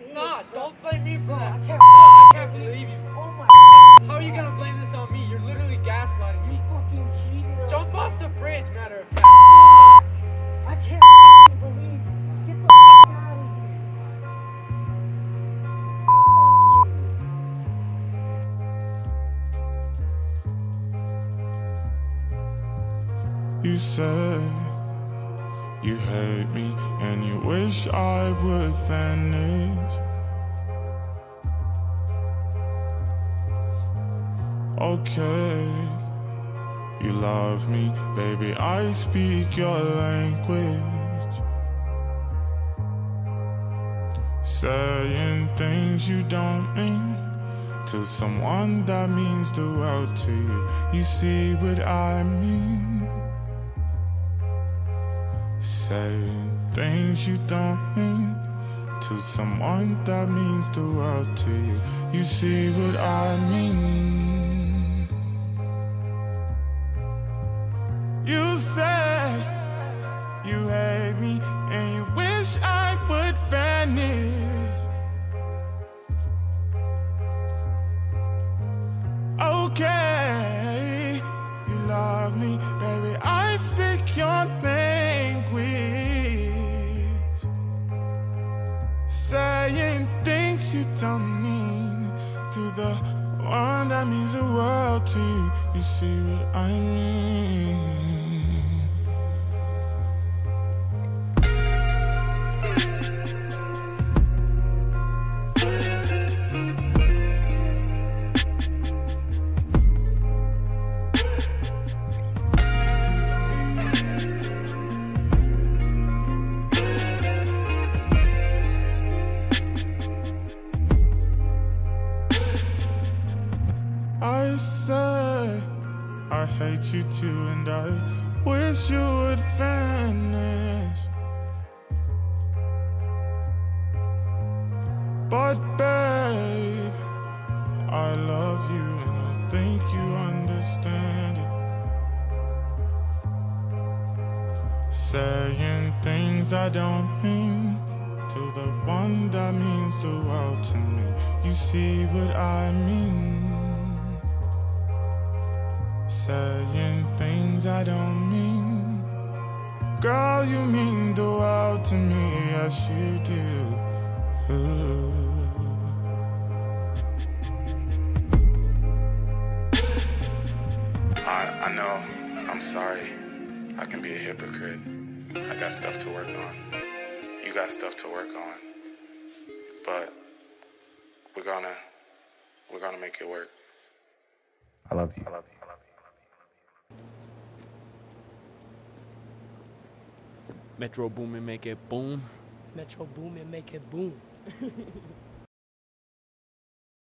not. Don't blame me for that. I can't believe you. Oh my God. How are you gonna blame this on me? You're literally gaslighting me. You fucking cheated. Jump off the bridge, matter of fact. I can't believe you. Get the fuck out of here. You say you hate me and you wish I would vanish. Okay, you love me, baby, I speak your language. Saying things you don't mean to someone that means the world to you. You see what I mean? Saying things you don't mean to someone that means the world to you. You see what I mean? You say you hate me and you wish I would vanish. Okay, you love me, baby, I speak your language. Saying things you don't mean to the one that means the world to you. You see what I mean? I say I hate you too and I wish you would vanish. But babe, I love you and I think you understand it. Saying things I don't mean to the one that means the world to me. You see what I mean? Saying things I don't mean. Girl, you mean the world to me, yes you do. Ooh. I know, I'm sorry. I can be a hypocrite. I got stuff to work on. You got stuff to work on. But we're gonna make it work. I love you. I love you. Metro boom and make it boom. Metro boom and make it boom.